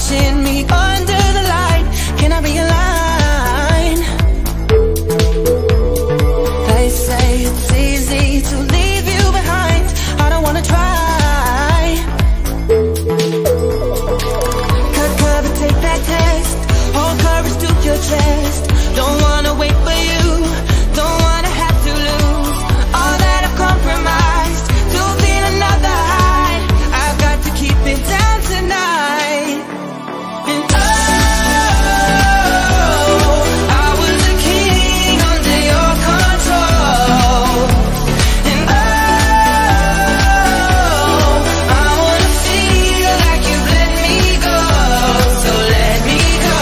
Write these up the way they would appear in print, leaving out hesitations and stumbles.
watching me under the light. Can I realign? They say it's easy to leave you behind. I don't wanna try. Cut cover, take that test. Hold courage to your chest. Don't wanna wait for you. Don't wanna have to lose all that I've compromised to feel another high. I've got to keep it down tonight. And oh, I was a king under your control. And oh, I wanna feel like you let me go. So let me go.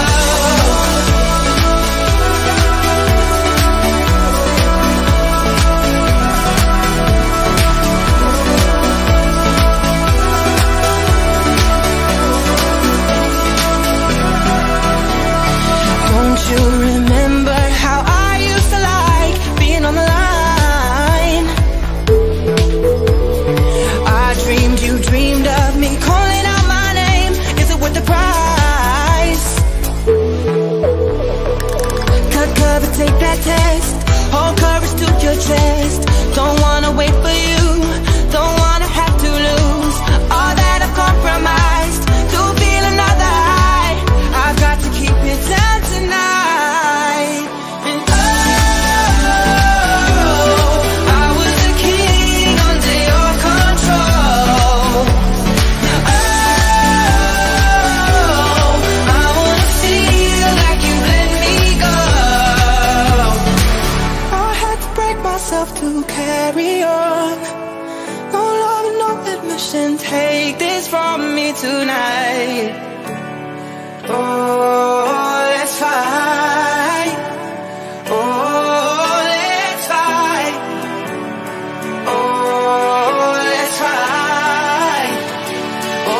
Don't you remember how I used to like being on the line? I dreamed you dreamed of me calling out my name. Is it worth the price? Cut cover, take that test. Hold courage to your chest. Don't wanna wait for you. Don't wanna have to lose all that I've compromised to feel another high. I've got to keep it down tonight. And oh, I was a king under your control. Oh, I wanna feel like you let me go. I had to break myself to carry on. No love and no admission. Take this from me tonight. Oh, let's fight. Oh, let's fight. Oh, let's fight. Oh.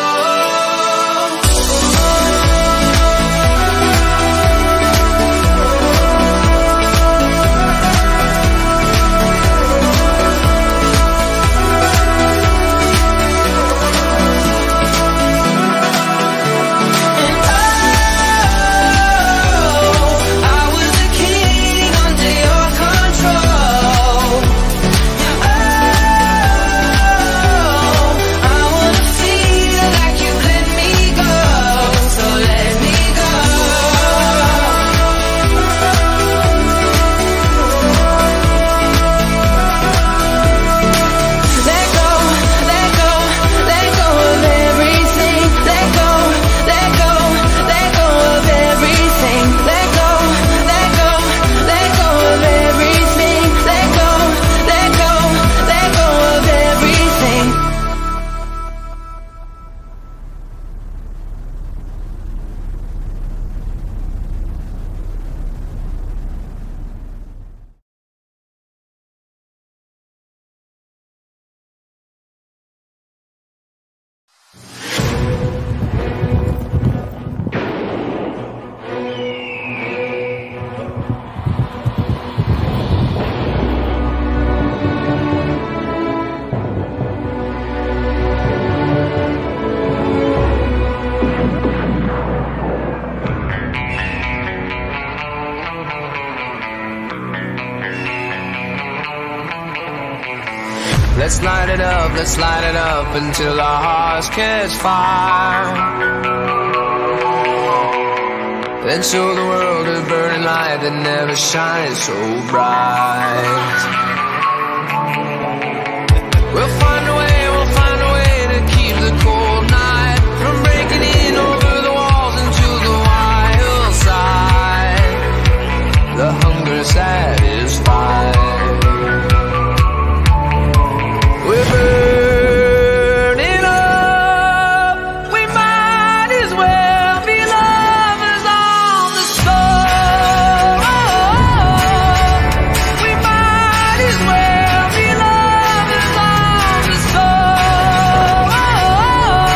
Let's light it up until our hearts catch fire. Then show the world a burning light that never shines so bright. We'll find a way to keep the cold night from breaking in over the walls into the wild side. The hunger satisfied. We're burning up. We might as well be lovers on the stove. We might as well be lovers on the stove.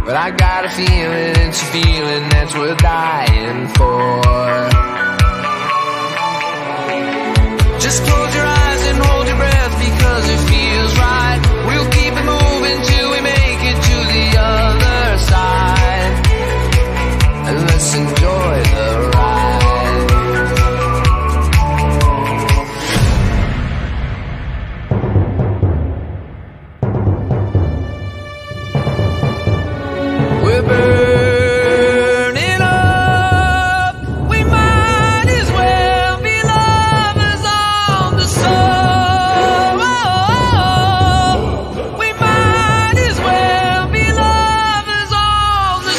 But I got a feeling, it's a feeling that's worth dying for. Just close your eyes and hold your breath because it feels right. We'll keep it moving till we make it to the other side. And let's enjoy the ride. We're burning up. We might as well be lovers on the soul. We might as well be lovers on the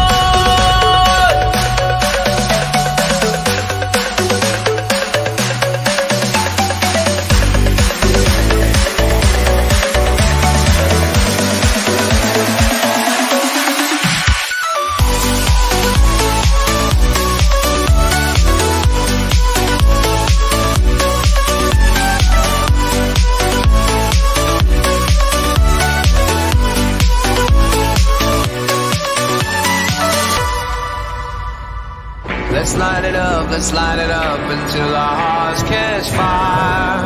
Let's light it up until our hearts catch fire.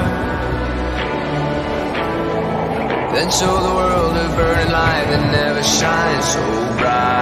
Then show the world a burning light that never shines so bright.